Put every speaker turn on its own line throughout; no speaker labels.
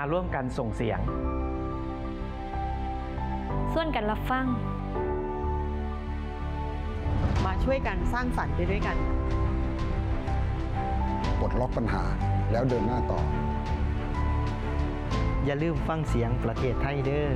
มาร่วมกันส่งเสียง
ส่วนกันรับฟัง
มาช่วยกันสร้างสรรค์ไปด้วยกัน
ปลดล็อกปัญหาแล้วเดินหน้าต่อ
อย่าลืมฟังเสียงประเทศไทยเด้อ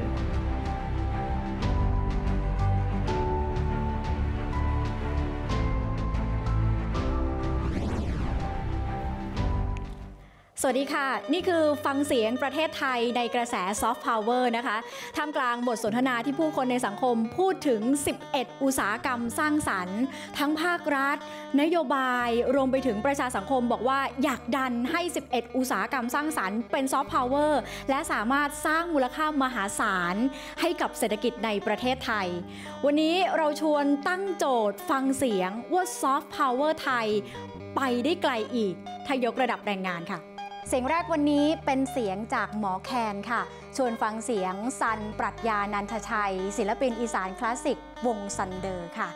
สวัสดีค่ะนี่คือฟังเสียงประเทศไทยในกระแสซอฟต์พาวเวอร์นะคะท่ามกลางบทสนทนาที่ผู้คนในสังคมพูดถึง11อุตสาหกรรมสร้างสรรค์ทั้งภาครัฐนโยบายรวมไปถึงประชาสังคมบอกว่าอยากดันให้11อุตสาหกรรมสร้างสรรค์เป็นซอฟต์พาวเวอร์และสามารถสร้างมูลค่ามหาศาลให้กับเศรษฐกิจในประเทศไทยวันนี้เราชวนตั้งโจทย์ฟังเสียงว่าซอฟต์พาวเวอร์ไทยไปได้ไกลอีกถ้ายกระดับแรงงานค่ะเสียงแรกวันนี้เป็นเสียงจากหมอแคนค่ะชวนฟังเสียงซันปรัชญานันทชัยศิลปินอีสานคลาสสิกวงซันเดอร์ค่ะ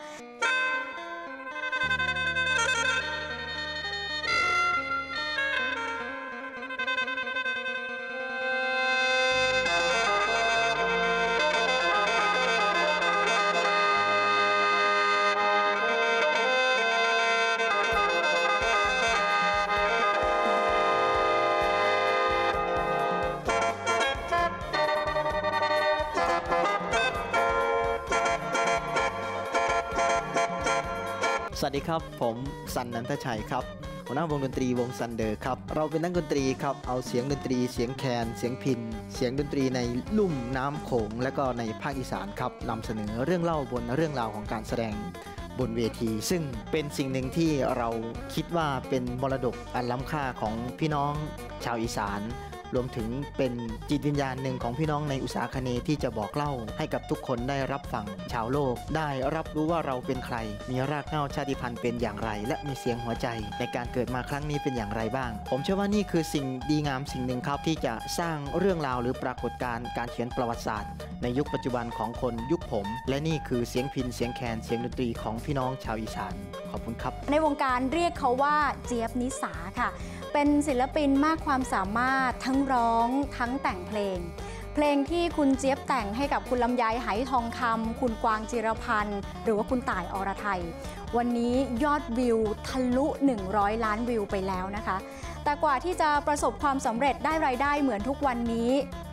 สวัสดีครับผมสันนันทชัยครับหัวหน้าวงดนตรีวงซันเดอร์ครับเราเป็นนักดนตรีครับเอาเสียงดนตรีเสียงแคนเสียงพิณเสียงดนตรีในลุ่มน้ำโขงและก็ในภาคอีสานครับนำเสนอเรื่องเล่าบนเรื่องราวของการแสดงบนเวทีซึ่งเป็นสิ่งหนึ่งที่เราคิดว่าเป็นมรดกอันล้ำค่าของพี่น้องชาวอีสานรวมถึงเป็นจิตวิญญาณหนึ่งของพี่น้องในอุตสาคเนย์ที่จะบอกเล่าให้กับทุกคนได้รับฟังชาวโลกได้รับรู้ว่าเราเป็นใครมีรากเหง้าชาติพันธุ์เป็นอย่างไรและมีเสียงหัวใจในการเกิดมาครั้งนี้เป็นอย่างไรบ้างผมเชื่อว่านี่คือสิ่งดีงามสิ่งหนึ่งครับที่จะสร้างเรื่องราวหรือปรากฏการณ์การเขียนประวัติศาสตร์ในยุคปัจจุบันของคนยุคผมและนี่คือเสียงพิณเสียงแคนเสียงดนตรีของพี่น้องชาวอีสานขอบคุณครับ
ในวงการเรียกเขาว่าเจี๊ยบนิสาค่ะเป็นศิลปินมากความสามารถทั้งร้องทั้งแต่งเพลงที่คุณเจี๊ยบแต่งให้กับคุณลำไยไหทองคำคุณกวางจิรพันธ์หรือว่าคุณต่ายอรไทยวันนี้ยอดวิวทะลุ100 ล้านวิวไปแล้วนะคะแต่กว่าที่จะประสบความสำเร็จได้รายได้เหมือนทุกวันนี้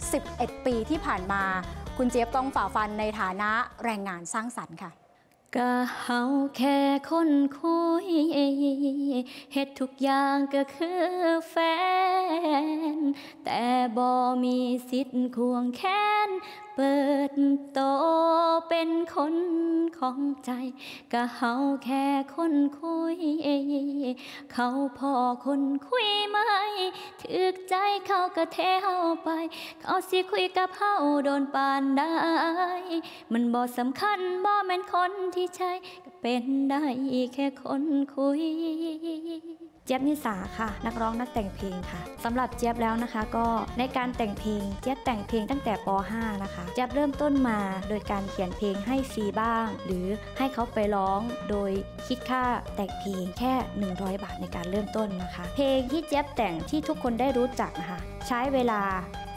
11 ปีที่ผ่านมาคุณเจี๊ยบต้องฝ่าฟันในฐานะแรงงานสร้างสรรค์ค่ะ
ก็เฮาแค่คนคุยเฮ็ดทุกอย่างก็คือแฟนแต่บ่มีสิทธิ์ควงแขนเปิดโตเป็นคนของใจก็เฮาแค่คนคุยเขาพอคนคุยไม่ถึกใจเขาก็เทเฮาไปเขาสิคุยกับเฮาโดนปานได้มันบ่สำคัญบ่แม่นคนที่ใช่ก็เป็นได้แค่คนคุยเจี๊ยบนิสาค่ะนักร้องนักแต่งเพลงค่ะสำหรับเจี๊ยบแล้วนะคะก็ในการแต่งเพลงเจี๊ยบแต่งเพลงตั้งแต่ป .5 นะคะเจี๊ยบเริ่มต้นมาโดยการเขียนเพลงให้ฟรีบ้างหรือให้เขาไปร้องโดยคิดค่าแต่งเพลงแค่100 บาทในการเริ่มต้นนะคะเพลงที่เจี๊ยบแต่งที่ทุกคนได้รู้จักนะคะใช้เวลา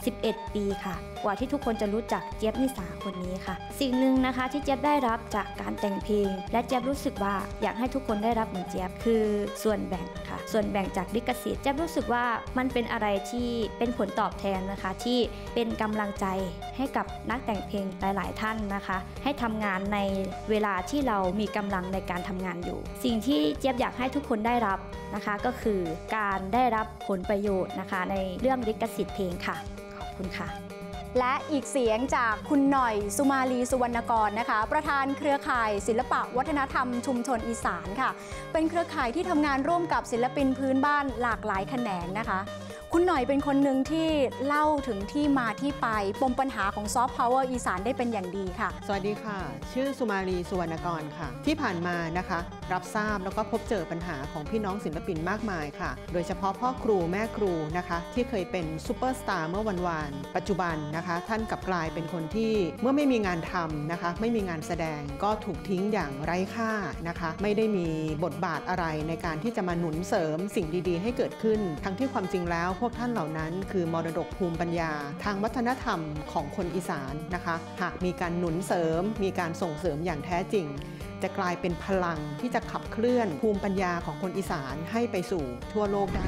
11 ปีค่ะกว่าที่ทุกคนจะรู้จักเจี๊ยบนิสาคนนี้ค่ะสิ่งหนึ่งนะคะที่เจี๊ยบได้รับจากการแต่งเพลงและเจี๊ยบรู้สึกว่าอยากให้ทุกคนได้รับเหมือนเจี๊ยบคือส่วนแบ่งค่ะส่วนแบ่งจากลิขสิทธิ์เจี๊ยบรู้สึกว่ามันเป็นอะไรที่เป็นผลตอบแทนนะคะที่เป็นกำลังใจให้กับนักแต่งเพลงหลายๆท่านนะคะให้ทำงานในเวลาที่เรามีกำลังในการทำงานอยู่สิ่งที่เจี๊ยบอยากให้ทุกคนได้รับนะคะก็คือการได้รับผลประโยชน์นะคะในเรื่องลิขสิทธิ์เพลงค่ะขอบคุณค่ะ
และอีกเสียงจากคุณหน่อยสุมาลีสุวรรณกรนะคะประธานเครือข่ายศิลปะวัฒนธรรมชุมชนอีสานค่ะเป็นเครือข่ายที่ทำงานร่วมกับศิลปินพื้นบ้านหลากหลายแขนงนะคะคุณหน่อยเป็นคนหนึ่งที่เล่าถึงที่มาที่ไปปมปัญหาของซอฟต์พาวเวอร์อีสานได้เป็นอย่างดีค่ะ
สวัสดีค่ะชื่อสุมาลีสุวรรณกรค่ะที่ผ่านมานะคะรับทราบแล้วก็พบเจอปัญหาของพี่น้องศิลปินมากมายค่ะโดยเฉพาะพ่อครูแม่ครูนะคะที่เคยเป็นซูเปอร์สตาร์เมื่อวันๆปัจจุบันนะคะท่านกลับกลายเป็นคนที่เมื่อไม่มีงานทำนะคะไม่มีงานแสดงก็ถูกทิ้งอย่างไร้ค่านะคะไม่ได้มีบทบาทอะไรในการที่จะมาหนุนเสริมสิ่งดีๆให้เกิดขึ้นทั้งที่ความจริงแล้ววกท่านเหล่านั้นคือมรดกภูมิปัญญาทางวัฒนธรรมของคนอีสานนะคะหากมีการหนุนเสริมมีการส่งเสริมอย่างแท้จริงจะกลายเป็นพลังที่จะขับเคลื่อนภูมิปัญญาของคนอีสานให้ไปสู่ทั่วโลกได้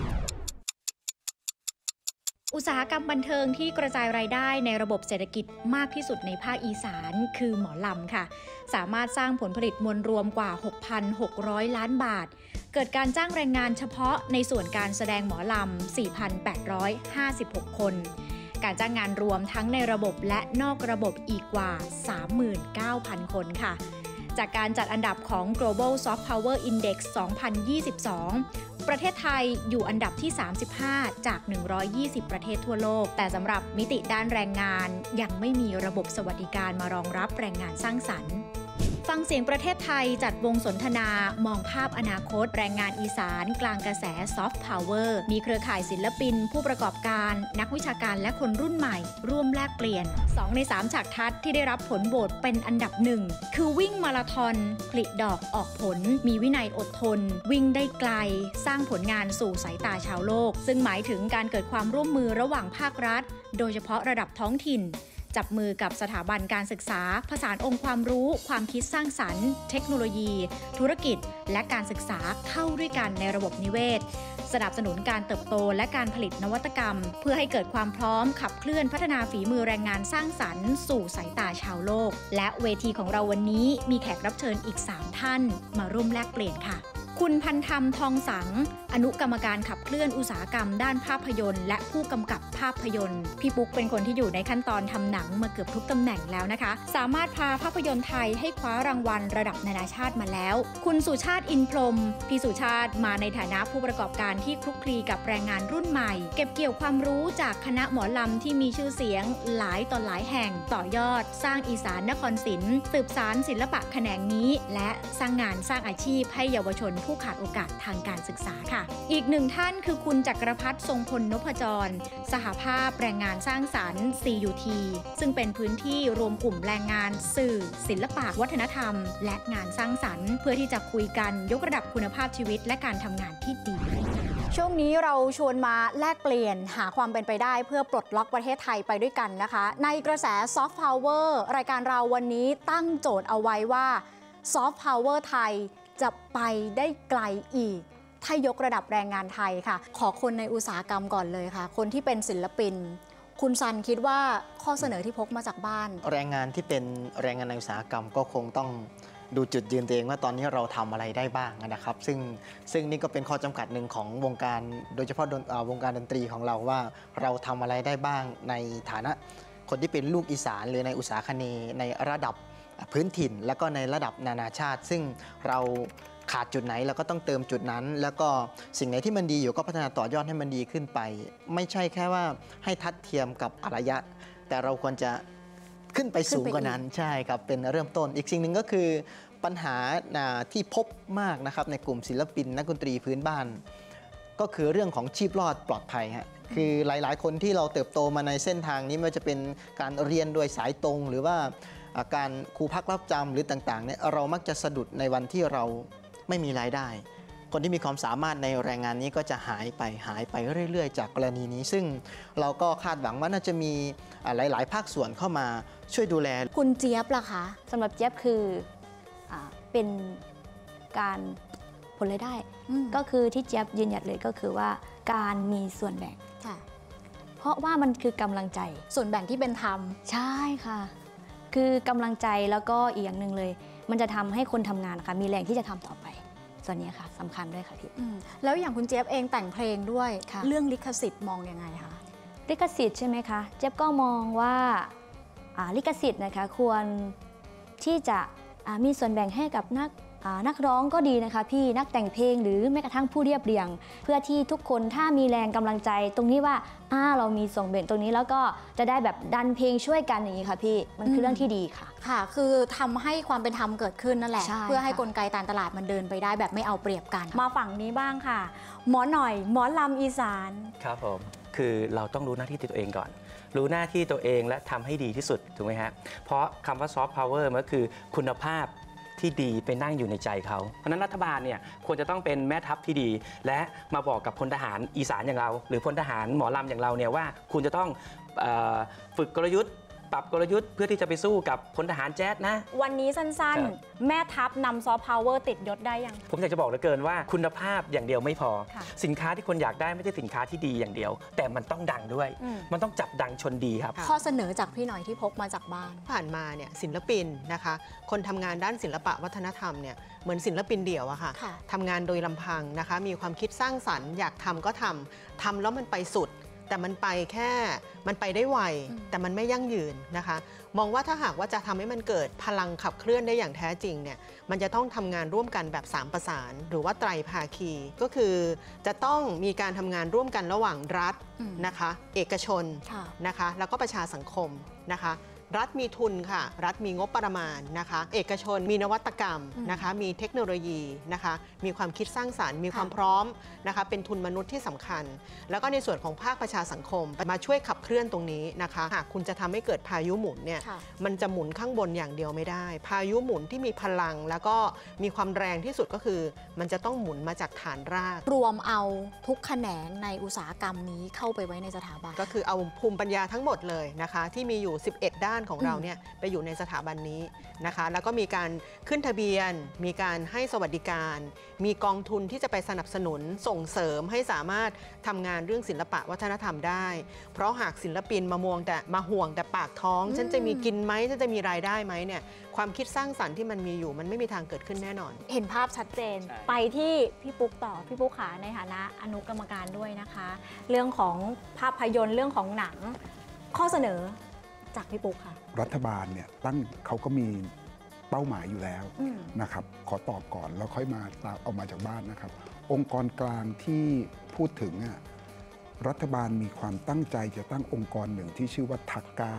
อุตสาหกรรมบันเทิงที่กระจายรายได้ในระบบเศรษฐกิจมากที่สุดในภาคอีสานคือหมอลำค่ะสามารถสร้างผลผลิตมวลรวมกว่า 6,600 ล้านบาทเกิดการจ้างแรงงานเฉพาะในส่วนการแสดงหมอลำ 4,856 คนการจ้างงานรวมทั้งในระบบและนอกระบบอีกกว่า 39,000 คนค่ะจากการจัดอันดับของ Global Soft Power Index 2022 ประเทศไทยอยู่อันดับที่ 35 จาก 120 ประเทศทั่วโลกแต่สำหรับมิติด้านแรงงานยังไม่มีระบบสวัสดิการมารองรับแรงงานสร้างสรรค์ฟังเสียงประเทศไทยจัดวงสนทนามองภาพอนาคตแรงงานอีสานกลางกระแส Soft Power มีเครือข่ายศิลปินผู้ประกอบการนักวิชาการและคนรุ่นใหม่ร่วมแลกเปลี่ยน2 ใน 3 ฉากทัศน์ที่ได้รับผลโหวตเป็นอันดับหนึ่งคือวิ่งมาราธอนผลิดอกออกผลมีวินัยอดทนวิ่งได้ไกลสร้างผลงานสู่สายตาชาวโลกซึ่งหมายถึงการเกิดความร่วมมือระหว่างภาครัฐโดยเฉพาะระดับท้องถิ่นจับมือกับสถาบันการศึกษาผสานองค์ความรู้ความคิดสร้างสรรค์เทคโนโลยีธุรกิจและการศึกษาเข้าด้วยกันในระบบนิเวศสนับสนุนการเติบโตและการผลิตนวัตกรรมเพื่อให้เกิดความพร้อมขับเคลื่อนพัฒนาฝีมือแรงงานสร้างสรรค์สู่สายตาชาวโลกและเวทีของเราวันนี้มีแขกรับเชิญอีก3ท่านมาร่วมแลกเปลี่ยนค่ะคุณพันธรรมทองสังอนุกรรมการขับเคลื่อนอุตสาหกรรมด้านภาพยนตร์และผู้กำกับภาพยนตร์พี่ปุ๊กเป็นคนที่อยู่ในขั้นตอนทำหนังมาเกือบทุกตำแหน่งแล้วนะคะสามารถพาภาพยนตร์ไทยให้คว้ารางวัลระดับนานาชาติมาแล้วคุณสุชาติอินพรหมพี่สุชาติมาในฐานะผู้ประกอบการที่คลุกคลีกับแรงงานรุ่นใหม่เก็บเกี่ยวความรู้จากคณะหมอลำที่มีชื่อเสียงหลายต่อหลายแห่งต่อยอดสร้างอีสานนครศิลป์สืบสานศิลปะแขนงนี้และสร้างงานสร้างอาชีพให้เยาวชนผู้ขาดโอกาสทางการศึกษาค่ะอีกหนึ่งท่านคือคุณจักรพัฒน์ทรงพลนพจรสหภาพแรงงานสร้างสรรค์ CUT ซึ่งเป็นพื้นที่รวมกลุ่มแรงงานสื่อศิลปะวัฒนธรรมและงานสร้างสรรค์เพื่อที่จะคุยกันยกระดับคุณภาพชีวิตและการทำงานที่ดีช่วงนี้เราชวนมาแลกเปลี่ยนหาความเป็นไปได้เพื่อปลดล็อกประเทศไทยไปด้วยกันนะคะในกระแส Soft Power รายการเราวันนี้ตั้งโจทย์เอาไว้ว่า Soft Power ไทยจะไปได้ไกลอีกถ้ายกระดับแรงงานไทยค่ะขอคนในอุตสาหกรรมก่อนเลยค่ะคนที่เป็นศิลปินคุณซันคิดว่าข้อเสนอที่พกมาจากบ้าน
แรงงานที่เป็นแรงงานในอุตสาหกรรมก็คงต้องดูจุดยืนตัวเองว่าตอนนี้เราทำอะไรได้บ้างนะครับซึ่งนี่ก็เป็นข้อจำกัดหนึ่งของวงการโดยเฉพาะวงการดนตรีของเราว่าเราทำอะไรได้บ้างในฐานะคนที่เป็นลูกอีสานหรือในอุตสาหคเนย์ในระดับพื้นถิ่นและก็ในระดับนานาชาติซึ่งเราขาดจุดไหนเราก็ต้องเติมจุดนั้นแล้วก็สิ่งไหนที่มันดีอยู่ก็พัฒนาต่อยอดให้มันดีขึ้นไปไม่ใช่แค่ว่าให้ทัดเทียมกับอารยะแต่เราควรจะขึ้นไปสูงกว่านั้นใช่ครับเป็นเริ่มต้นอีกสิ่งหนึ่งก็คือปัญหาที่พบมากนะครับในกลุ่มศิลปินนักดนตรีพื้นบ้านก็คือเรื่องของชีพรอดปลอดภัยฮะคือหลายๆคนที่เราเติบโตมาในเส้นทางนี้ไม่ว่าจะเป็นการเรียนโดยสายตรงหรือว่าการครูพักรับจำหรือต่างๆเนี่ยเรามักจะสะดุดในวันที่เราไม่มีรายได้คนที่มีความสามารถในแรงงานนี้ก็จะหายไปเรื่อยๆจากกรณีนี้ซึ่งเราก็คาดหวังว่าน่าจะมีหลายๆภาคส่วนเข้ามาช่วยดูแล
คุณเจี๊ยบล่ะคะ
สำหรับเจี๊ยบคือเป็นการผลรายได้ก็คือที่เจี๊ยบยืนหยัดเลยก็คือว่าการมีส่วนแบ่งเพราะว่ามันคือกำลังใจ
ส่วนแบ่งที่เป็นธรรม
ใช่ค่ะคือกำลังใจแล้วก็อีกอย่างหนึ่งเลยมันจะทำให้คนทำงานนะคะมีแรงที่จะทำต่อไปส่วนนี้ค่ะสำคัญด้วยค่ะพี่
แล้วอย่างคุณเจี๊ยบเองแต่งเพลงด้วยเรื่องลิขสิทธิ์มองยังไงคะ
ลิขสิทธิ์ใช่ไหมคะเจี๊ยบก็มองว่าลิขสิทธิ์นะคะควรที่จะมีส่วนแบ่งให้กับนักร้องก็ดีนะคะพี่นักแต่งเพลงหรือแม้กระทั่งผู้เรียบเรียงเพื่อที่ทุกคนถ้ามีแรงกำลังใจตรงนี้ว่าเรามีส่วนแบ่งตรงนี้แล้วก็จะได้แบบดันเพลงช่วยกันอย่างนี้ค่ะพี่มันคือเรื่องที่ดีค่ะ
ค่ะคือทำให้ความเป็นธรรมเกิดขึ้นนั่นแหละเพื่อให้กลไกการตลาดมันเดินไปได้แบบไม่เอาเปรียบกันมาฝั่งนี้บ้างค่ะหมอหน่อยหมอลำอีสาน
ครับผมคือเราต้องรู้หน้าที่ตัวเองก่อนรู้หน้าที่ตัวเองและทำให้ดีที่สุดถูกไหมฮะเพราะคำว่าซอฟต์พาวเวอร์มันก็คือคุณภาพทที่ดีไปนั่งอยู่ในใจเขาเพราะฉะนั้นรัฐบาลเนี่ยควรจะต้องเป็นแม่ทัพที่ดีและมาบอกกับพลทหารอีสานอย่างเราหรือพลทหารหมอลำอย่างเราเนี่ยว่าคุณจะต้องฝึกกลยุทธ์ปรับกลยุทธ์เพื่อที่จะไปสู้กับพลทหารแจ๊ดนะ
วันนี้สั้นๆแม่ทัพนำซอฟต์พาวเวอร์ติดยศได้ยัง
ผมอยากจะบอกเหลือเกินว่าคุณภาพอย่างเดียวไม่พอสินค้าที่คนอยากได้ไม่ใช่สินค้าที่ดีอย่างเดียวแต่มันต้องดังด้วยมันต้องจับดังชนดีครับ
ข้อเสนอจากพี่หน่อยที่พกมาจากบ้าน
ผ่านมาเนี่ยศิลปินนะคะคนทำงานด้านศิลปะวัฒนธรรมเนี่ยเหมือนศิลปินเดี่ยวอะค่ะทำงานโดยลำพังนะคะมีความคิดสร้างสรรค์อยากทำก็ทำแล้วมันไปสุดแต่มันไปแค่มันไปได้ไวแต่มันไม่ยั่งยืนนะคะมองว่าถ้าหากว่าจะทำให้มันเกิดพลังขับเคลื่อนได้อย่างแท้จริงเนี่ยมันจะต้องทำงานร่วมกันแบบ3ประสานหรือว่าไตรภาคีก็คือจะต้องมีการทำงานร่วมกันระหว่างรัฐนะคะเอกชนนะคะแล้วก็ประชาสังคมนะคะรัฐมีทุนค่ะรัฐมีงบประมาณนะคะเอกชนมีนวัตกรรมนะคะมีเทคโนโลยีนะคะมีความคิดสร้างสรรค์มีความพร้อมนะคะเป็นทุนมนุษย์ที่สำคัญแล้วก็ในส่วนของภาคประชาสังคมมาช่วยขับเคลื่อนตรงนี้นะคะหากคุณจะทำให้เกิดพายุหมุนเนี่ยมันจะหมุนข้างบนอย่างเดียวไม่ได้พายุหมุนที่มีพลังแล้วก็มีความแรงที่สุดก็คือมันจะต้องหมุนมาจากฐานราก
รวมเอาทุกแขนงในอุตสาหกรรมนี้เข้าไปไว้ในสถาบัน
ก็คือเอาภูมิปัญญาทั้งหมดเลยนะคะที่มีอยู่11ด้านของเราเนี่ยไปอยู่ในสถาบันนี้นะคะแล้วก็มีการขึ้นทะเบียนมีการให้สวัสดิการมีกองทุนที่จะไปสนับสนุนส่งเสริมให้สามารถทำงานเรื่องศิลปะวัฒนธรรมได้เพราะหากศิลปินมาห่วงแต่ปากท้องฉันจะมีกินไหมฉันจะมีรายได้ไหมเนี่ยความคิดสร้างสรรค์ที่มันมีอยู่มันไม่มีทางเกิดขึ้นแน่นอน
เห็นภาพชัดเจนไปที่พี่ปุ๊กต่อพี่ปุ๊กขาในฐานะอนุกรรมการด้วยนะคะเรื่องของภาพยนตร์เรื่องของหนังข้อเสนอจากพี่ปุ๊กค่ะ
รัฐบาลเนี่ยเขาก็มีเป้าหมายอยู่แล้วนะครับขอตอบก่อนแล้วค่อยมาเอามาจากบ้านนะครับองค์กรกลางที่พูดถึงรัฐบาลมีความตั้งใจจะตั้งองค์กรหนึ่งที่ชื่อว่าทักกา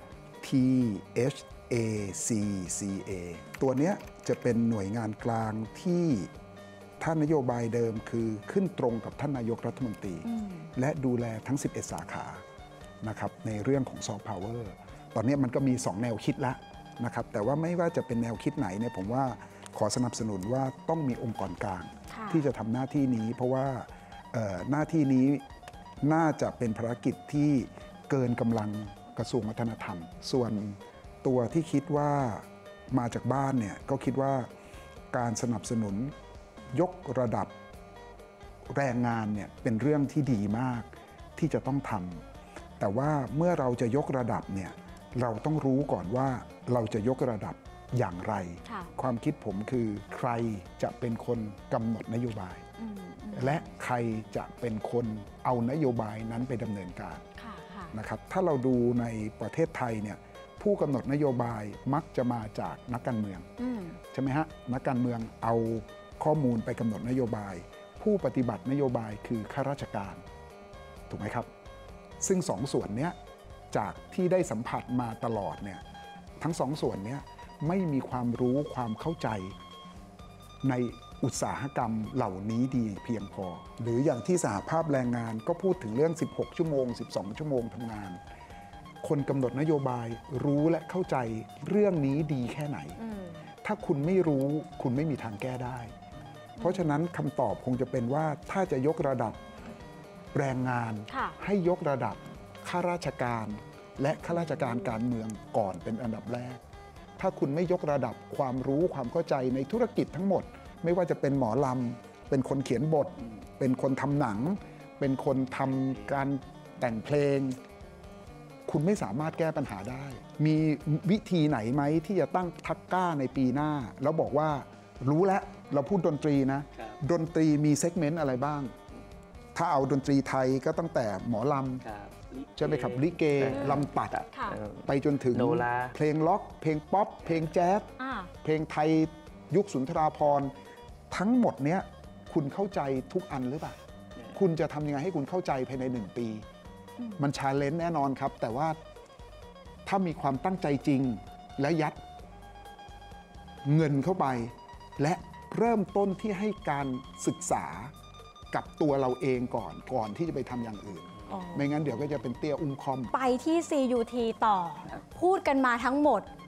THACCA ตัวเนี้ยจะเป็นหน่วยงานกลางที่ท่านนโยบายเดิมคือขึ้นตรงกับท่านนายกรัฐมนตรีและดูแลทั้ง11สาขานะครับในเรื่องของซอฟต์พาวเวอร์ตอนนี้มันก็มี2แนวคิดแล้วนะครับแต่ว่าไม่ว่าจะเป็นแนวคิดไหนเนี่ยผมว่าขอสนับสนุนว่าต้องมีองค์กรกลางที่จะทำหน้าที่นี้เพราะว่าหน้าที่นี้น่าจะเป็นภารกิจที่เกินกำลังกระทรวงวัฒนธรรมส่วนตัวที่คิดว่ามาจากบ้านเนี่ยก็คิดว่าการสนับสนุนยกระดับแรงงานเนี่ยเป็นเรื่องที่ดีมากที่จะต้องทำแต่ว่าเมื่อเราจะยกระดับเนี่ยเราต้องรู้ก่อนว่าเราจะยกระดับอย่างไรความคิดผมคือใครจะเป็นคนกำหนดนโยบายและใครจะเป็นคนเอานโยบายนั้นไปดำเนินการนะครับถ้าเราดูในประเทศไทยเนี่ยผู้กำหนดนโยบายมักจะมาจากนักการเมืองใช่ไหมฮะนักการเมืองเอาข้อมูลไปกำหนดนโยบายผู้ปฏิบัตินโยบายคือข้าราชการถูกไหมครับซึ่งสองส่วนนี้จากที่ได้สัมผัสมาตลอดเนี่ยทั้งสองส่วนนี้ไม่มีความรู้ความเข้าใจในอุตสาหกรรมเหล่านี้ดีเพียงพอหรืออย่างที่สหภาพแรงงานก็พูดถึงเรื่อง16ชั่วโมง12ชั่วโมงทำงานคนกำหนดนโยบายรู้และเข้าใจเรื่องนี้ดีแค่ไหนถ้าคุณไม่รู้คุณไม่มีทางแก้ได้เพราะฉะนั้นคำตอบคงจะเป็นว่าถ้าจะยกระดับแรงงานให้ยกระดับข้าราชการและข้าราชการการเมืองก่อนเป็นอันดับแรกถ้าคุณไม่ยกระดับความรู้ความเข้าใจในธุรกิจทั้งหมดไม่ว่าจะเป็นหมอลำเป็นคนเขียนบทเป็นคนทำหนังเป็นคนทำการแต่งเพลงคุณไม่สามารถแก้ปัญหาได้มีวิธีไหนไหมที่จะตั้งทักก้าในปีหน้าแล้วบอกว่ารู้แล้วเราพูดดนตรีนะดนตรีมีเซกเมนต์อะไรบ้างถ้าเอาดนตรีไทยก็ตั้งแต่หมอลำใช่ไหมครับลิเกลำตัดไปจนถึงเพลงล็อกเพลงป๊อปเพลงแจ๊สเพลงไทยยุคสุนทราภรณ์ทั้งหมดเนี้ยคุณเข้าใจทุกอันหรือเปล่าคุณจะทำยังไงให้คุณเข้าใจภายใน1 ปีมันชาเลนจ์แน่นอนครับแต่ว่าถ้ามีความตั้งใจจริงและยัดเงินเข้าไปและเริ่มต้นที่ให้การศึกษากับตัวเราเองก่อนที่จะไปทำอย่างอื่นไม่งั้นเดี๋ยวก็จะเป็นเตี้ยอุ้มคอม
ไปที่ CUT ต่อพูดกันมาทั้งหมด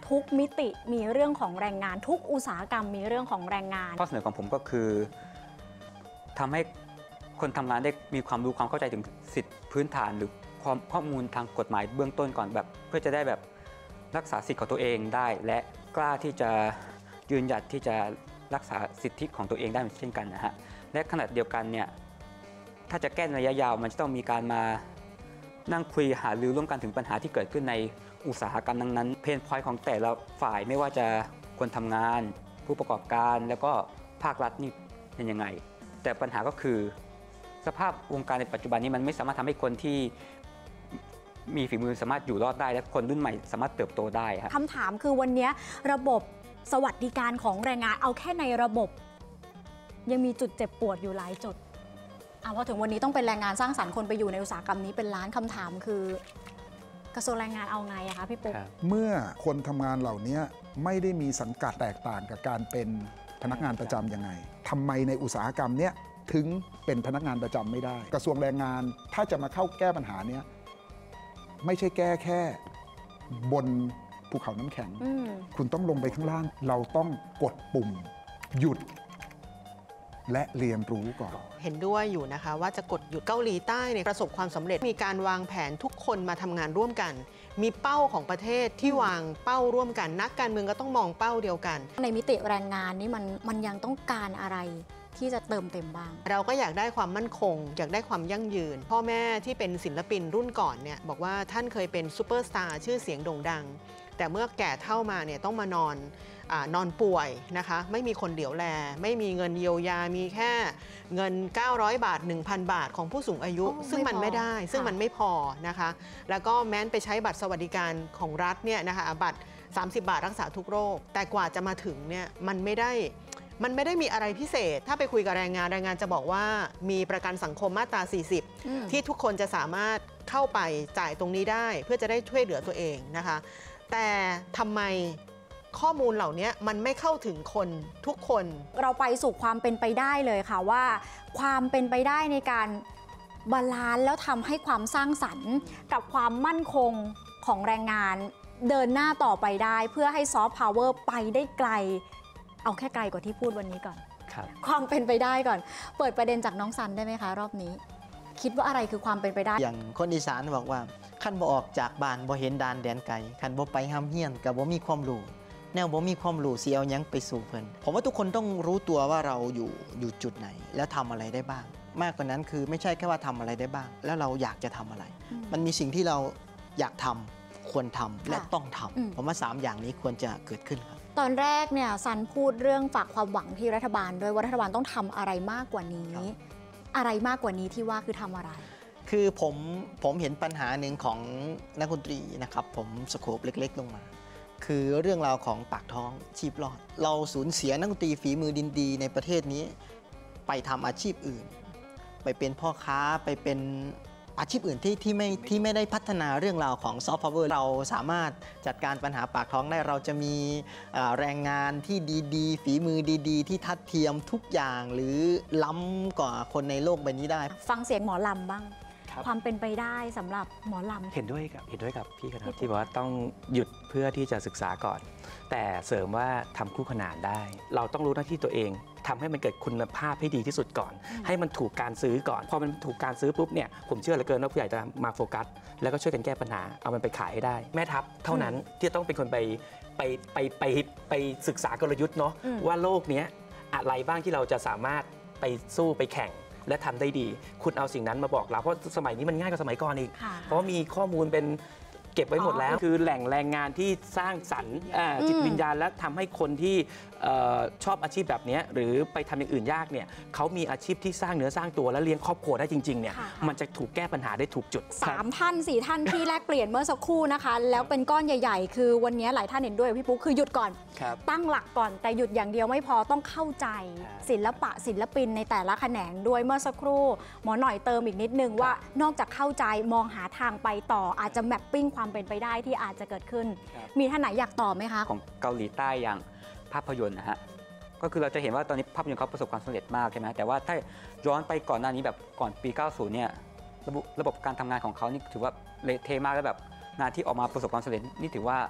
ทุกมิติมีเรื่องของแรงงานทุกอุตสาหกรรมมีเรื่องของแรงงาน
ข้อเสนอของผมก็คือทำให้คนทำงานได้มีความรู้ความเข้าใจถึงสิทธิพื้นฐานหรือความข้อมูลทางกฎหมายเบื้องต้นก่อนแบบเพื่อจะได้แบบรักษาสิทธิของตัวเองได้ และกล้าที่จะยืนหยัดที่จะรักษาสิทธิของตัวเองได้เช่นกันนะฮะและขณะเดียวกันเนี่ยถ้าจะแก้ในระยะยาวมันจะต้องมีการมานั่งคุยหารือร่วมกันถึงปัญหาที่เกิดขึ้นในอุตสาหกรรมนั้นๆเพนพอยต์ของแต่ละฝ่ายไม่ว่าจะคนทำงานผู้ประกอบการแล้วก็ภาครัฐนี่เป็นยังไงแต่ปัญหาก็คือสภาพวงการในปัจจุบันนี้มันไม่สามารถทำให้คนที่มีฝีมือสามารถอยู่รอดได้และคนรุ่นใหม่สามารถเติบโตได้ครับ
คำถามคือวันนี้ระบบสวัสดิการของแรงงานเอาแค่ในระบบยังมีจุดเจ็บปวดอยู่หลายจุดพอถึงวันนี้ต้องเป็นแรงงานสร้างสรรค์คนไปอยู่ในอุตสาหกรรมนี้เป็นล้านคำถามคือกระทรวงแรงงานเอาไงอะคะพี่ปุ๊ก
เมื่อคนทำงานเหล่านี้ไม่ได้มีสังกัดแตกต่างกับการเป็นพนักงานประจำยังไงทำไมในอุตสาหกรรมเนี้ยถึงเป็นพนักงานประจำไม่ได้ กระทรวงแรงงานถ้าจะมาเข้าแก้ปัญหาเนี้ยไม่ใช่แก้แค่บนภูเขาน้ำแข็งคุณต้องลงไปข้างล่างเราต้องกดปุ่มหยุดและเรียนรู้ก่อน
เห็นด้วยอยู่นะคะว่าจะกดหยุดเกาหลีใต้เนี่ยประสบความสำเร็จมีการวางแผนทุกคนมาทำงานร่วมกันมีเป้าของประเทศที่วางเป้าร่วมกันนักการเมืองก็ต้องมองเป้าเดียวกัน
ในมิติแรงงานนี่มันยังต้องการอะไรที่จะเติมเต็มบ้าง
เราก็อยากได้ความมั่นคงอยากได้ความยั่งยืนพ่อแม่ที่เป็นศิลปินรุ่นก่อนเนี่ยบอกว่าท่านเคยเป็นซูเปอร์สตาร์ชื่อเสียงโด่งดังแต่เมื่อแก่เท่ามาเนี่ยต้องมานอนป่วยนะคะไม่มีคนเดี่ยวแลไม่มีเงินเยียวยามีแค่เงิน900 บาท 1,000 บาทของผู้สูงอายุซึ่งมันไม่ได้ซึ่งมันไม่พอนะคะแล้วก็แม้นไปใช้บัตรสวัสดิการของรัฐเนี่ยนะคะบัตร30 บาทรักษาทุกโรคแต่กว่าจะมาถึงเนี่ยมันไม่ได้มีอะไรพิเศษถ้าไปคุยกับแรงงานจะบอกว่ามีประกันสังคมมาตรา40ที่ทุกคนจะสามารถเข้าไปจ่ายตรงนี้ได้เพื่อจะได้ช่วยเหลือตัวเองนะคะแต่ทำไมข้อมูลเหล่านี้มันไม่เข้าถึงคนทุกคน
เราไปสู่ความเป็นไปได้เลยค่ะว่าความเป็นไปได้ในการบาลานซ์แล้วทำให้ความสร้างสรรค์กับความมั่นคงของแรงงานเดินหน้าต่อไปได้เพื่อให้ซอฟต์พาวเวอร์ไปได้ไกลเอาแค่ไกลกว่าที่พูดวันนี้ก่อนความเป็นไปได้ก่อนเปิดประเด็นจากน้องซันได้ไหมคะรอบนี้คิดว่าอะไรคือความเป็นไปได้
อย่างคนอีสานบอกว่าคันบ่ออกจากบ้านบ่เห็นดานแดนไกลคันบ่ไปห้ำเฮียนกับบ่มีความรู้แนวบ่มีความรู้สิเอายังไปสู่เพิ่นผมว่าทุกคนต้องรู้ตัวว่าเราอยู่จุดไหนแล้วทำอะไรได้บ้างมากกว่านั้นคือไม่ใช่แค่ว่าทำอะไรได้บ้างแล้วเราอยากจะทำอะไรมันมีสิ่งที่เราอยากทำควรทำและต้องทำผมว่า3อย่างนี้ควรจะเกิดขึ้นครับ
ตอนแรกเนี่ยซันพูดเรื่องฝากความหวังที่รัฐบาลด้วยว่ารัฐบาลต้องทำอะไรมากกว่านี้อะไรมากกว่านี้ที่ว่าคือทำอะไร
คือผมเห็นปัญหาหนึ่งของนักดนตรีนะครับผมสโคปเล็กๆลงมาคือเรื่องราวของปากท้องชีพรอดเราสูญเสียนักดนตรีฝีมือดีในประเทศนี้ไปทำอาชีพอื่นไปเป็นพ่อค้าไปเป็นอาชีพอื่นที่ไม่ได้พัฒนาเรื่องราวของซอฟต์พาวเวอร์เราสามารถจัดการปัญหาปากท้องได้เราจะมีแรงงานที่ดีๆฝีมือดีๆที่ทัดเทียมทุกอย่างหรือล้ำกว่าคนในโลกใบนี้ได้
ฟังเสียงหมอลำบ้างความเป็นไปได้สำหรับหมอลำ
เห็นด้วยกับพี่ครับที่บอกว่าต้องหยุดเพื่อที่จะศึกษาก่อนแต่เสริมว่าทำคู่ขนานได้เราต้องรู้หน้าที่ตัวเองทำให้มันเกิดคุณภาพให้ดีที่สุดก่อนให้มันถูกการซื้อก่อนพอมันถูกการซื้อปุ๊บเนี่ยผมเชื่อเหลือเกินว่าผู้ใหญ่จะมาโฟกัสแล้วก็ช่วยกันแก้ปัญหาเอามันไปขายให้ได้แม่ทัพเท่านั้นที่ต้องเป็นคนไปศึกษากลยุทธ์เนาะว่าโลกนี้อะไรบ้างที่เราจะสามารถไปสู้ไปแข่งและทำได้ดีคุณเอาสิ่งนั้นมาบอกเราเพราะสมัยนี้มันง่ายกว่าสมัยก่อนอีกเพราะมีข้อมูลเป็นเก็บไว้หมดแล้วคือแหล่งแรงงานที่สร้างสรรค์จิตวิญญาณและทำให้คนที่ชอบอาชีพแบบนี้หรือไปทำอย่างอื่นยากเนี่ยเขามีอาชีพที่สร้างเนื้อสร้างตัวและเลี้ยงครอบครัวได้จริงๆเนี่ยมันจะถูกแก้ปัญหาได้ถูกจุด
3 ท่าน 4 ท่านที่แลกเปลี่ยนเมื่อสักครู่นะคะแล้วเป็นก้อนใหญ่ๆคือวันนี้หลายท่านเห็นด้วยพี่ปุ๊กคือหยุดก่อนตั้งหลักก่อนแต่หยุดอย่างเดียวไม่พอต้องเข้าใจศิลปินในแต่ละแขนงด้วยเมื่อสักครู่หมอหน่อยเติมอีกนิดนึงว่านอกจากเข้าใจมองหาทางไปต่ออาจจะแมปปิ้งความเป็นไปได้ที่อาจจะเกิดขึ้นมีท่านไหนอยากตอบไหมคะ
ของเกาหลีใต้อย่างภาพยนตร์นะฮะก็คือเราจะเห็นว่าตอนนี้ภาพยนตร์เขาประสบความสำเร็จมากใช่ไหมแต่ว่าถ้าย้อนไปก่อนหน้านี้แบบก่อนปี 90 เนี่ยระบบการทำงานของเขานี่ถือว่าเละเทะมากแล้วแบบงานที่ออกมาประสบความสำเร็จนี่ถือว่า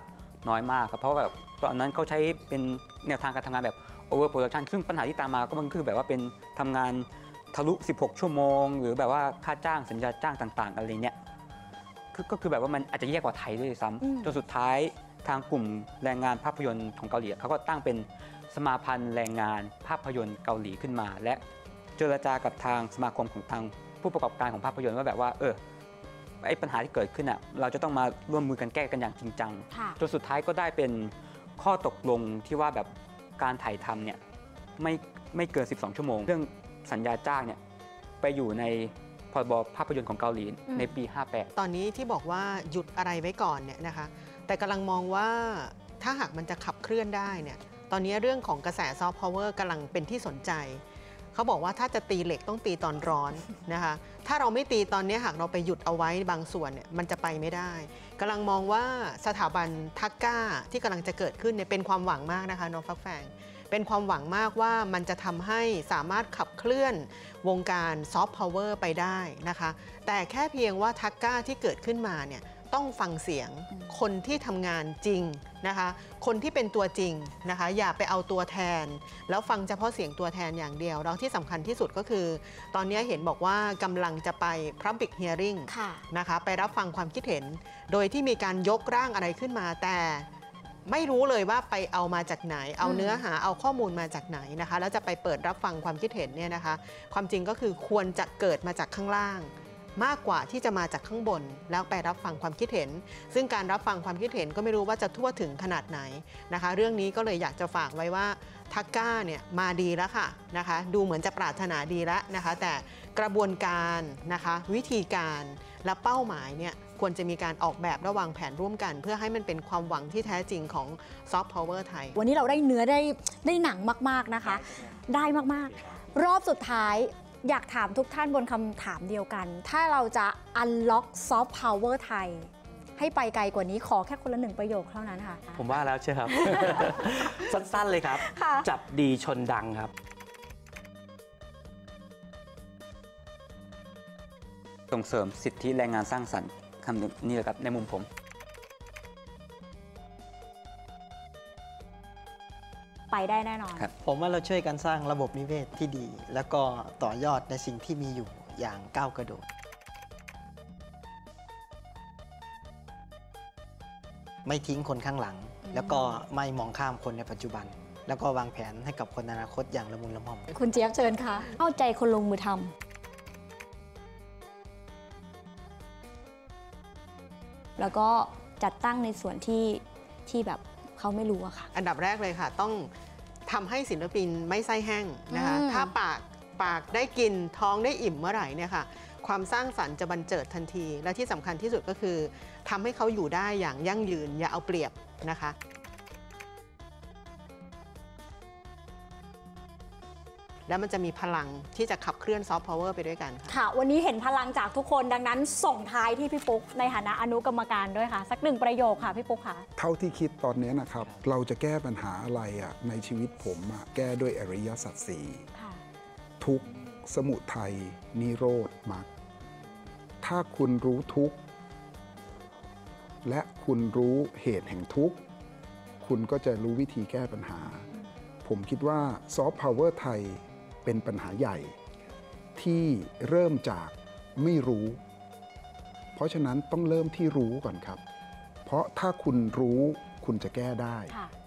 น้อยมากครับเพราะแบบตอนนั้นเขาใช้เป็นแนวทางการทำงานแบบ over production ซึ่งปัญหาที่ตามมาก็มันคือแบบว่าเป็นทำงานทะลุ 16 ชั่วโมง หรือแบบว่าค่าจ้างสัญญาจ้างต่างๆอะไรเนี้ยก็คือแบบว่ามันอาจจะแย่กว่าไทยด้วยซ้ำจนสุดท้ายทางกลุ่มแรงงานภาพยนตร์ของเกาหลีเขาก็ตั้งเป็นสมาพันธ์แรงงานภาพยนตร์เกาหลีขึ้นมาและเจรจากับทางสมาคมของทางผู้ประกอบการของภาพยนตร์ว่าแบบว่าไอ้ปัญหาที่เกิดขึ้นอ่ะเราจะต้องมาร่วมมือกันแก้กันอย่างจริงจังจนสุดท้ายก็ได้เป็นข้อตกลงที่ว่าแบบการถ่ายทำเนี่ยไม่เกิน 12 ชั่วโมงเรื่องสัญญาจ้างเนี่ยไปอยู่ในพรบภาพยนตร์ของเกาหลีในปี 58
ตอนนี้ที่บอกว่าหยุดอะไรไว้ก่อนเนี่ยนะคะแต่กำลังมองว่าถ้าหากมันจะขับเคลื่อนได้เนี่ยตอนนี้เรื่องของกระแสซอฟต์พาวเวอร์กำลังเป็นที่สนใจเขาบอกว่าถ้าจะตีเหล็กต้องตีตอนร้อนนะคะถ้าเราไม่ตีตอนนี้หากเราไปหยุดเอาไว้บางส่วนเนี่ยมันจะไปไม่ได้กำลังมองว่าสถาบันทักก้าที่กำลังจะเกิดขึ้นเนี่ยเป็นความหวังมากนะคะน้องฟักแฟงเป็นความหวังมากว่ามันจะทำให้สามารถขับเคลื่อนวงการซอฟต์พาวเวอร์ไปได้นะคะแต่แค่เพียงว่าทักก้าที่เกิดขึ้นมาเนี่ยต้องฟังเสียงคนที่ทำงานจริงนะคะคนที่เป็นตัวจริงนะคะอย่าไปเอาตัวแทนแล้วฟังเฉพาะเสียงตัวแทนอย่างเดียวแล้วที่สำคัญที่สุดก็คือตอนนี้เห็นบอกว่ากำลังจะไป Public Hearing นะคะไปรับฟังความคิดเห็นโดยที่มีการยกร่างอะไรขึ้นมาแต่ไม่รู้เลยว่าไปเอามาจากไหนเอาเนื้อหาเอาข้อมูลมาจากไหนนะคะแล้วจะไปเปิดรับฟังความคิดเห็นเนี่ยนะคะความจริงก็คือควรจะเกิดมาจากข้างล่างมากกว่าที่จะมาจากข้างบนแล้วไปรับฟังความคิดเห็นซึ่งการรับฟังความคิดเห็นก็ไม่รู้ว่าจะทั่วถึงขนาดไหนนะคะเรื่องนี้ก็เลยอยากจะฝากไว้ว่าทักก้าเนี่ยมาดีแล้วค่ะนะคะดูเหมือนจะปรารถนาดีแล้วนะคะแต่กระบวนการนะคะวิธีการและเป้าหมายเนี่ยควรจะมีการออกแบบระวางแผนร่วมกันเพื่อให้มันเป็นความหวังที่แท้จริงของซอฟต์พาวเวอร์ไทย
วันนี้เราได้เนื้อได้หนังมากๆนะคะได้มากๆรอบสุดท้ายอยากถามทุกท่านบนคำถามเดียวกันถ้าเราจะ unlock soft power ไทยให้ไปไกลกว่านี้ขอแค่คนละ1ประโยคเท่านั้นค่ะ
ผมว่าแล้วใช่ครับ สั้นๆเลยครับจับดีชนดังครับ
ส่งเสริมสิทธิแรงงานสร้างสรรค์คำนี้เลยครับในมุมผม
ไปได้แน่นอน
ผมว่าเราช่วยกันสร้างระบบนิเวศที่ดี แล้วก็ต่อยอดในสิ่งที่มีอยู่อย่างก้าวกระโดดไม่ทิ้งคนข้างหลังแล้วก็ไม่มองข้ามคนในปัจจุบันแล้วก็วางแผนให้กับคนในอนาคตอย่างละมุนละม่อม
คุณเจี๊ยบเชิญค่ะ
เข้าใจคนลงมือทำแล้วก็จัดตั้งในส่วนที่แบบเขาไม่รู้อะค่ะ
อันดับแรกเลยค่ะต้องทำให้ศิลปินไม่ไส้แห้งนะคะถ้าปากได้กินท้องได้อิ่มเมื่อไหร่เนี่ยค่ะความสร้างสรรค์จะบันเจิดทันทีและที่สำคัญที่สุดก็คือทำให้เขาอยู่ได้อย่างยั่งยืนอย่าเอาเปรียบนะคะแล้วมันจะมีพลังที่จะขับเคลื่อนซอฟต์พาวเวอร์ไปด้วยกัน
ค่ะวันนี้เห็นพลังจากทุกคนดังนั้นส่งท้ายที่พี่ปุ๊กในฐานะอนุกรรมการด้วยค่ะสัก1ประโยคค่ะพี่ปุ๊กค่ะ
เท่าที่คิดตอนนี้นะครับเราจะแก้ปัญหาอะไรในชีวิตผมแก้ด้วยอริยสัจสี่ทุกข์สมุทัยนิโรธมรรคถ้าคุณรู้ทุกข์และคุณรู้เหตุแห่งทุกข์คุณก็จะรู้วิธีแก้ปัญหาผมคิดว่าซอฟต์พาวเวอร์ไทยเป็นปัญหาใหญ่ที่เริ่มจากไม่รู้เพราะฉะนั้นต้องเริ่มที่รู้ก่อนครับเพราะถ้าคุณรู้คุณจะแก้ได้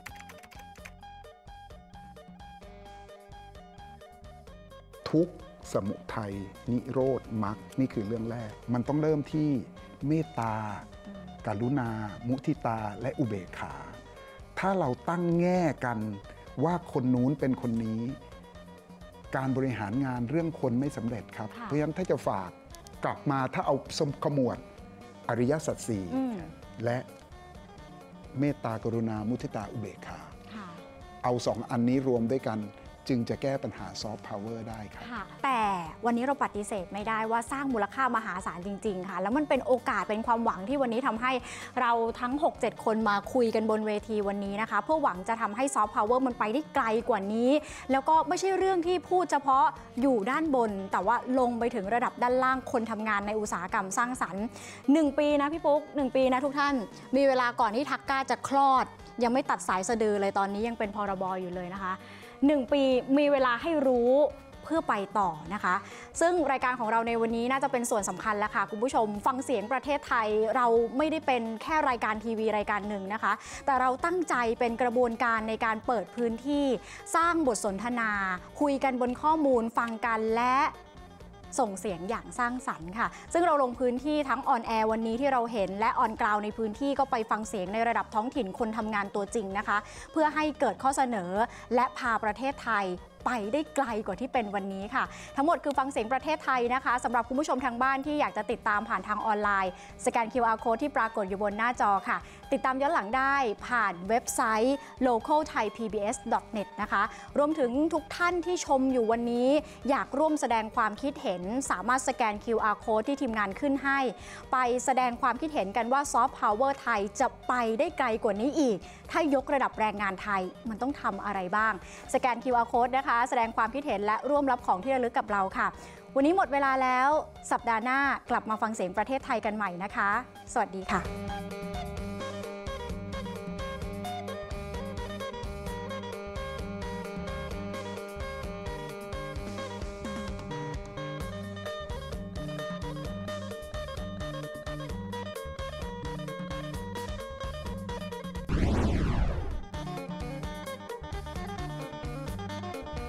ทุกข์สมุทัยนิโรธมรรคนี่คือเรื่องแรกมันต้องเริ่มที่เมตตากรุณามุทิตาและอุเบกขาถ้าเราตั้งแง่กันว่าคนนู้นเป็นคนนี้การบริหารงานเรื่องคนไม่สำเร็จครับเพราะฉะนั้นถ้าจะฝากกลับมาถ้าเอาขมวดอริยสัจสี่และเมตตากรุณามุทิตาอุเบกขาเอา2 อันนี้รวมด้วยกันจึงจะแก้ปัญหาซอฟต์พาวเวอร์ได้ครับ
แต่วันนี้เราปฏิเสธไม่ได้ว่าสร้างมูลค่ามหาศาลจริงๆค่ะแล้วมันเป็นโอกาสเป็นความหวังที่วันนี้ทำให้เราทั้ง 6-7 คนมาคุยกันบนเวทีวันนี้นะคะเพื่อหวังจะทำให้ซอฟต์พาวเวอร์มันไปได้ไกลกว่านี้แล้วก็ไม่ใช่เรื่องที่พูดเฉพาะอยู่ด้านบนแต่ว่าลงไปถึงระดับด้านล่างคนทำงานในอุตสาหกรรมสร้างสรรค์1 ปีนะพี่ปุ๊ก1 ปีนะทุกท่านมีเวลาก่อนที่ทักก้าจะคลอดยังไม่ตัดสายสะดือเลยตอนนี้ยังเป็นพรบอยู่เลยนะคะ1 ปีมีเวลาให้รู้เพื่อไปต่อนะคะซึ่งรายการของเราในวันนี้น่าจะเป็นส่วนสำคัญแล้วค่ะคุณผู้ชมฟังเสียงประเทศไทยเราไม่ได้เป็นแค่รายการทีวีรายการหนึ่งนะคะแต่เราตั้งใจเป็นกระบวนการในการเปิดพื้นที่สร้างบทสนทนาคุยกันบนข้อมูลฟังกันและส่งเสียงอย่างสร้างสรรค์ค่ะซึ่งเราลงพื้นที่ทั้งออนแอร์วันนี้ที่เราเห็นและออนกราวในพื้นที่ก็ไปฟังเสียงในระดับท้องถิ่นคนทำงานตัวจริงนะคะเพื่อให้เกิดข้อเสนอและพาประเทศไทยไปได้ไกลกว่าที่เป็นวันนี้ค่ะทั้งหมดคือฟังเสียงประเทศไทยนะคะสำหรับคุณผู้ชมทางบ้านที่อยากจะติดตามผ่านทางออนไลน์สแกน QR Code ที่ปรากฏอยู่บนหน้าจอค่ะติดตามย้อนหลังได้ผ่านเว็บไซต์ localthaipbs.net นะคะรวมถึงทุกท่านที่ชมอยู่วันนี้อยากร่วมแสดงความคิดเห็นสามารถสแกน QR Code ที่ทีมงานขึ้นให้ไปแสดงความคิดเห็นกันว่าซอฟต์พาวเวอร์ไทยจะไปได้ไกลกว่านี้อีกถ้ายกระดับแรงงานไทยมันต้องทำอะไรบ้างสแกน QR Code นะคะแสดงความคิดเห็นและร่วมรับของที่ระลึกกับเราค่ะวันนี้หมดเวลาแล้วสัปดาห์หน้ากลับมาฟังเสียงประเทศไทยกันใหม่นะคะสวัสดีค่ะ